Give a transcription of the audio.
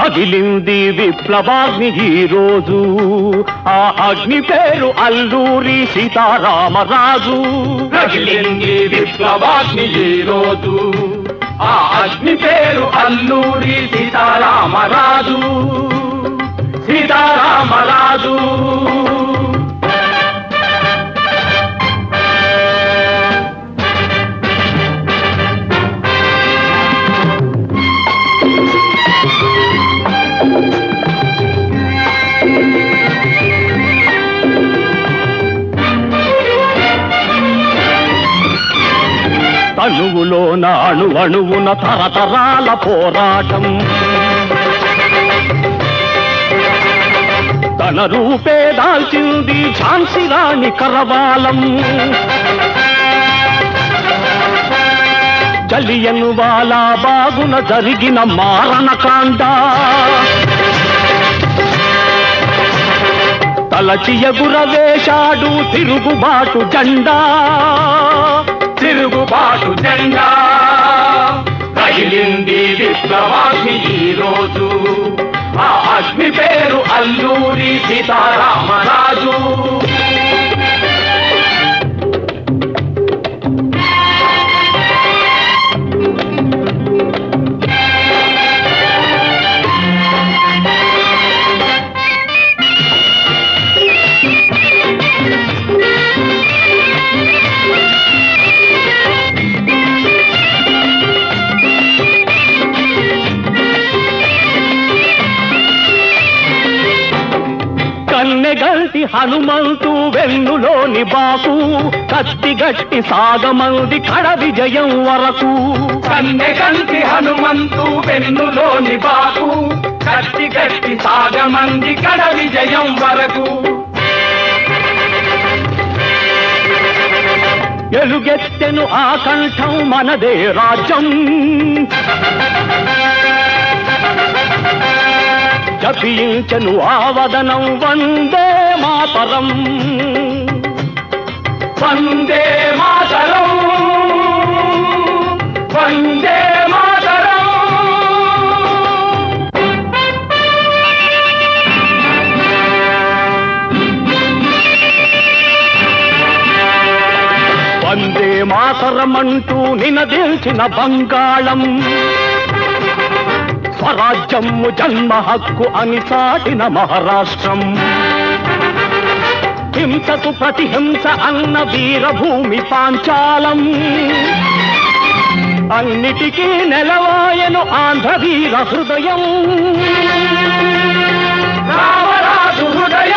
రగిలింది విప్లవాగ్ని ఈ రోజు ఆ అగ్ని పేరు అల్లూరి సీతారామరాజు రగిలింది విప్లవాగ్ని ఈ రోజు ఆ అగ్ని పేరు అల్లూరి సీతారామరాజు సీతారామరాజు తనువులోన అణువణువున తరతరాల పోరాటం తన రూపే దాల్చింది ఝాన్సీ రాణి కరవాలం జలియన్ వాలా బాగున జరిగిన మారణకాండ తలచి ఎగురవేశాడు తిరుగుబాటు జెండా తిరుగుబాటు జెండా రగిలింది విప్లవాగ్ని ఈ రోజు ఆ అగ్ని పేరు అల్లూరి సీతారామరాజు కన్నెగల్టి హనుమంతు వెన్నులోని బాకు కత్తిగట్టి సాగమంది కడ విజయం వరకు కన్నెగల్టి హనుమంతు వెన్నులోని బాకు కత్తిగట్టి సాగమంది కడ విజయం వరకు ఎలుగెత్తెను ఆ కంఠం మనదే రాజ్యం జపించను ఆవదనం వందే మాతరం వందే మాతరం వందే మాతరం వందే మాతరమంటూ నినదిల్చిన బంగాళం స్వరాజ్యము జన్మ హక్కు అని చాటిన మహారాష్ట్రం హింసకు ప్రతిహింస అన్న వీరభూమి పాంచాలం అన్నిటికీ నెలవాయను ఆంధ్ర వీర హృదయం రామరాజు హృదయం